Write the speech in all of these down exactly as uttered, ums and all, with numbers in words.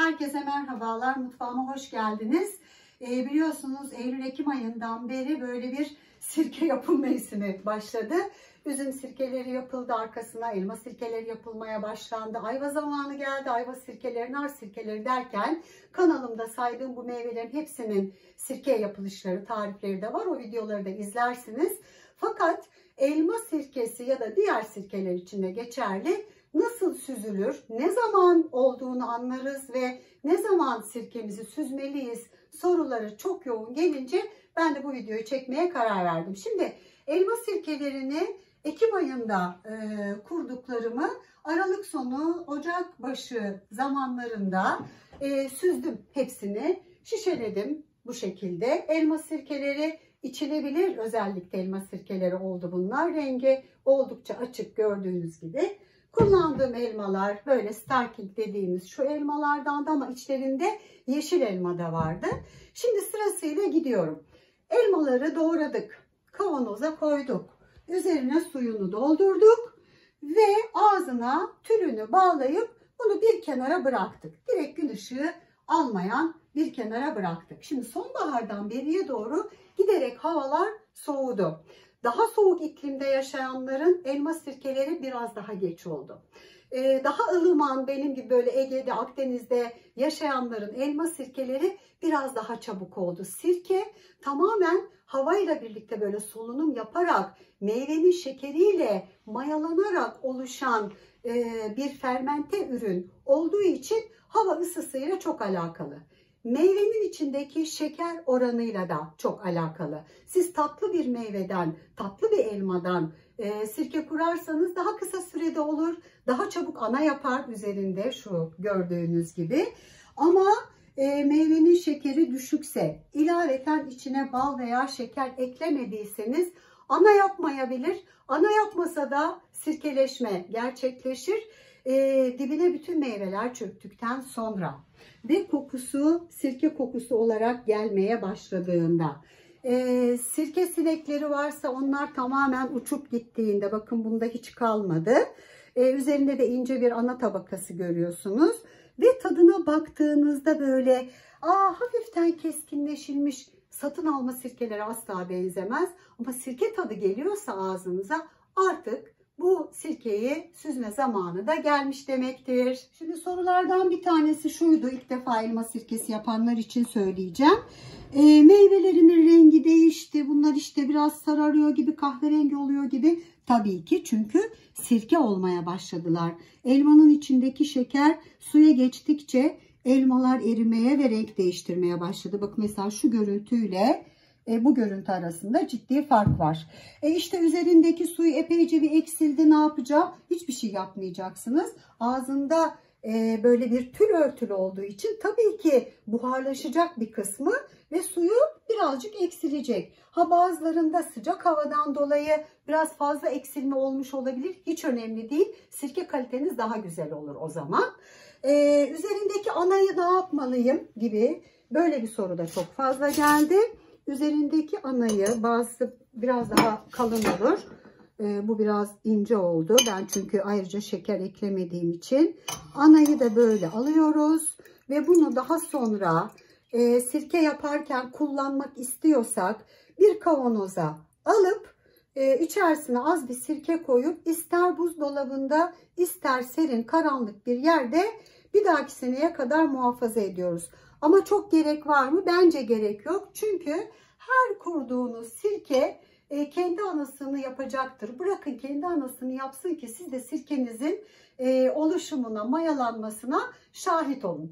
Herkese merhabalar, mutfağıma hoş geldiniz. Ee, biliyorsunuz Eylül-Ekim ayından beri böyle bir sirke yapım mevsimi başladı. Üzüm sirkeleri yapıldı, arkasına elma sirkeleri yapılmaya başlandı. Ayva zamanı geldi, ayva sirkeleri, nar sirkeleri derken kanalımda saydığım bu meyvelerin hepsinin sirke yapılışları, tarifleri de var. O videoları da izlersiniz. Fakat elma sirkesi ya da diğer sirkeler için de geçerli. Nasıl süzülür, ne zaman olduğunu anlarız ve ne zaman sirkemizi süzmeliyiz soruları çok yoğun gelince ben de bu videoyu çekmeye karar verdim. Şimdi elma sirkelerini Ekim ayında e, kurduklarımı Aralık sonu Ocak başı zamanlarında e, süzdüm hepsini, şişeledim bu şekilde. Elma sirkeleri içilebilir özellikle elma sirkeleri oldu bunlar. Rengi oldukça açık gördüğünüz gibi. Kullandığım elmalar böyle Starking dediğimiz şu elmalardan da ama içlerinde yeşil elma da vardı. Şimdi sırasıyla gidiyorum. Elmaları doğradık. Kavanoza koyduk. Üzerine suyunu doldurduk. Ve ağzına tülünü bağlayıp bunu bir kenara bıraktık. Direkt gün ışığı almayan bir kenara bıraktık. Şimdi sonbahardan beriye doğru giderek havalar soğudu. Daha soğuk iklimde yaşayanların elma sirkeleri biraz daha geç oldu. Ee, daha ılıman benim gibi böyle Ege'de, Akdeniz'de yaşayanların elma sirkeleri biraz daha çabuk oldu. Sirke tamamen havayla birlikte böyle solunum yaparak, meyvenin şekeriyle mayalanarak oluşan e, bir fermente ürün olduğu için hava ısısıyla çok alakalı. Meyvenin içindeki şeker oranıyla da çok alakalı. Siz tatlı bir meyveden, tatlı bir elmadan e, sirke kurarsanız daha kısa sürede olur. Daha çabuk ana yapar üzerinde şu gördüğünüz gibi. Ama e, meyvenin şekeri düşükse, ilaveten içine bal veya şeker eklemediyseniz ana yapmayabilir. Ana yapmasa da sirkeleşme gerçekleşir. E, dibine bütün meyveler çöktükten sonra ve kokusu sirke kokusu olarak gelmeye başladığında, e, sirke sinekleri varsa onlar tamamen uçup gittiğinde, bakın bunda hiç kalmadı. E, üzerinde de ince bir ana tabakası görüyorsunuz ve tadına baktığınızda böyle aa, hafiften keskinleşilmiş satın alma sirkelere asla benzemez. Ama sirke tadı geliyorsa ağzınıza artık bu sirkeyi süzme zamanı da gelmiş demektir. Şimdi sorulardan bir tanesi şuydu. İlk defa elma sirkesi yapanlar için söyleyeceğim. E, meyvelerimin rengi değişti. Bunlar işte biraz sararıyor gibi, kahverengi oluyor gibi. Tabii ki çünkü sirke olmaya başladılar. Elmanın içindeki şeker suya geçtikçe elmalar erimeye ve renk değiştirmeye başladı. Bakın mesela şu görüntüyle E, bu görüntü arasında ciddi fark var. E işte üzerindeki suyu epeyce bir eksildi. Ne yapacağım? Hiçbir şey yapmayacaksınız. Ağzında e, böyle bir tül örtülü olduğu için tabii ki buharlaşacak bir kısmı ve suyu birazcık eksilecek. Ha bazılarında sıcak havadan dolayı biraz fazla eksilme olmuş olabilir. Hiç önemli değil. Sirke kaliteniz daha güzel olur o zaman. E, üzerindeki anayı ne yapmalıyım gibi böyle bir soru da çok fazla geldi. Üzerindeki anayı, bazısı biraz daha kalın olur. Ee, bu biraz ince oldu. Ben çünkü ayrıca şeker eklemediğim için. Anayı da böyle alıyoruz. Ve bunu daha sonra e, sirke yaparken kullanmak istiyorsak bir kavanoza alıp e, içerisine az bir sirke koyup ister buzdolabında ister serin karanlık bir yerde bir dahaki seneye kadar muhafaza ediyoruz. Ama çok gerek var mı? Bence gerek yok. Çünkü her kurduğunuz sirke e, kendi anasını yapacaktır. Bırakın kendi anasını yapsın ki siz de sirkenizin e, oluşumuna, mayalanmasına şahit olun.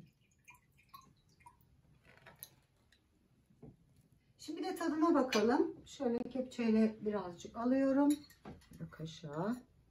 Şimdi de tadına bakalım. Şöyle kepçeyle birazcık alıyorum. Kaşığa.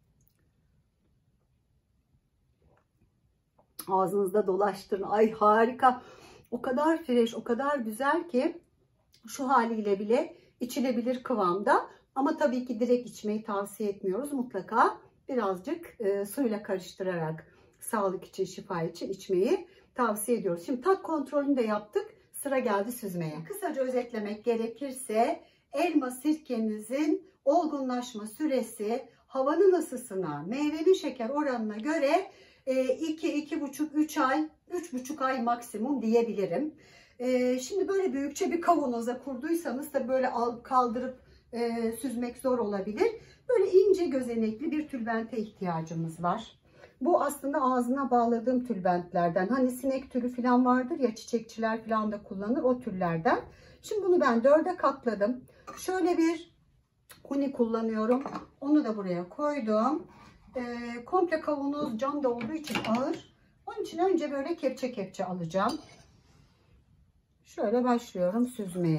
Ağzınızda dolaştırın. Ay harika. O kadar fresh, o kadar güzel ki şu haliyle bile içilebilir kıvamda. Ama tabii ki direkt içmeyi tavsiye etmiyoruz. Mutlaka birazcık e, suyla karıştırarak sağlık için, şifa için içmeyi tavsiye ediyoruz. Şimdi tat kontrolünü de yaptık. Sıra geldi süzmeye. Kısaca özetlemek gerekirse elma sirkenizin olgunlaşma süresi havanın ısısına, meyvenin şeker oranına göre iki iki buçuk üç ay üç buçuk ay maksimum diyebilirim. Ee, şimdi böyle büyükçe bir kavanoza kurduysanız da böyle kaldırıp e, süzmek zor olabilir. Böyle ince gözenekli bir tülbente ihtiyacımız var. Bu aslında ağzına bağladığım tülbentlerden. Hani sinek tülü falan vardır ya, çiçekçiler falan da kullanır, o türlerden. Şimdi bunu ben dörde katladım. Şöyle bir huni kullanıyorum. Onu da buraya koydum. Ee, komple kavanoz cam da olduğu için ağır. Onun için önce böyle kepçe kepçe alacağım. Şöyle başlıyorum süzmeye.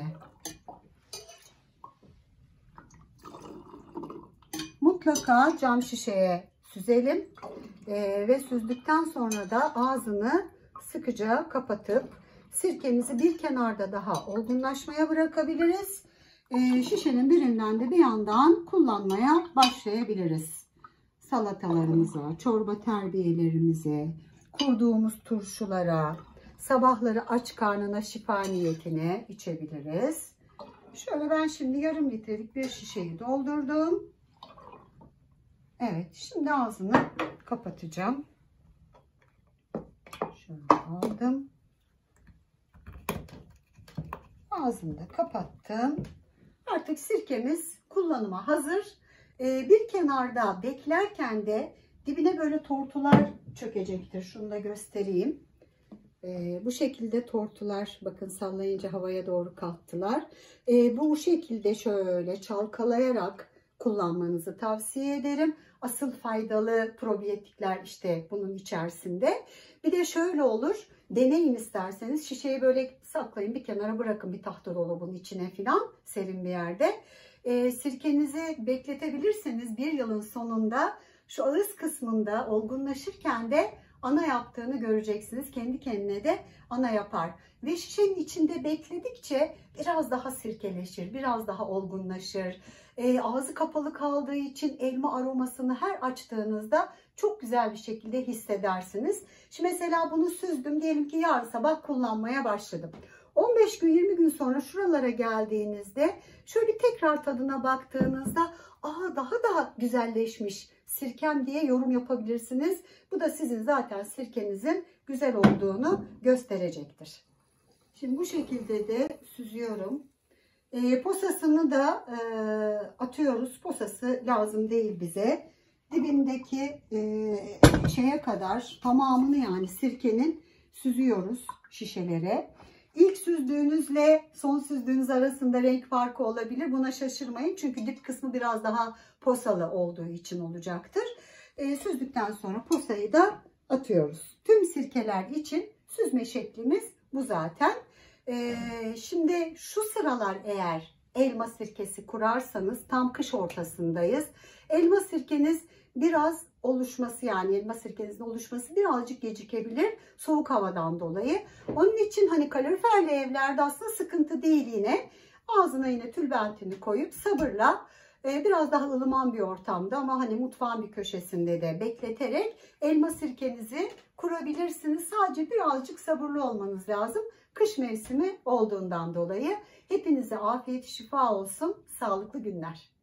Mutlaka cam şişeye süzelim. Ee, ve süzdükten sonra da ağzını sıkıca kapatıp sirkemizi bir kenarda daha olgunlaşmaya bırakabiliriz. Ee, şişenin birinden de bir yandan kullanmaya başlayabiliriz. Salatalarımıza, çorba terbiyelerimize, kurduğumuz turşulara, sabahları aç karnına şifa niyetine içebiliriz. Şöyle ben şimdi yarım litrelik bir şişeyi doldurdum. Evet, şimdi ağzını kapatacağım. Şöyle aldım. Ağzını da kapattım. Artık sirkemiz kullanıma hazır. Ee, bir kenarda beklerken de dibine böyle tortular çökecektir. Şunu da göstereyim. Ee, bu şekilde tortular, bakın sallayınca havaya doğru kalktılar. Ee, bu şekilde şöyle çalkalayarak kullanmanızı tavsiye ederim. Asıl faydalı probiyotikler işte bunun içerisinde. Bir de şöyle olur. Deneyin isterseniz. Şişeyi böyle saklayın, bir kenara bırakın, bir tahta dolabın içine falan, serin bir yerde. E, sirkenizi bekletebilirseniz bir yılın sonunda şu ağız kısmında olgunlaşırken de ana yaptığını göreceksiniz. Kendi kendine de ana yapar. Ve şişenin içinde bekledikçe biraz daha sirkeleşir, biraz daha olgunlaşır. E, ağzı kapalı kaldığı için elma aromasını her açtığınızda çok güzel bir şekilde hissedersiniz. Şimdi mesela bunu süzdüm. Diyelim ki yarın sabah kullanmaya başladım. on beş gün yirmi gün sonra şuralara geldiğinizde şöyle tekrar tadına baktığınızda aa daha da güzelleşmiş sirkem diye yorum yapabilirsiniz. Bu da sizin zaten sirkenizin güzel olduğunu gösterecektir. Şimdi bu şekilde de süzüyorum. E, posasını da e, atıyoruz. Posası lazım değil bize. Dibindeki e, şeye kadar tamamını, yani sirkenin süzüyoruz şişelere. İlk süzdüğünüzle son süzdüğünüz arasında renk farkı olabilir. Buna şaşırmayın. Çünkü dip kısmı biraz daha posalı olduğu için olacaktır. E, süzdükten sonra posayı da atıyoruz. Tüm sirkeler için süzme şeklimiz bu zaten. E, şimdi şu sıralar eğer elma sirkesi kurarsanız, tam kış ortasındayız. Elma sirkeniz biraz oluşması, yani elma sirkenizin oluşması birazcık gecikebilir soğuk havadan dolayı. Onun için hani kaloriferli evlerde aslında sıkıntı değil yine. Ağzına yine tülbentini koyup sabırla e, biraz daha ılıman bir ortamda ama hani mutfağın bir köşesinde de bekleterek elma sirkenizi kurabilirsiniz. Sadece birazcık sabırlı olmanız lazım. Kış mevsimi olduğundan dolayı. Hepinize afiyet şifa olsun. Sağlıklı günler.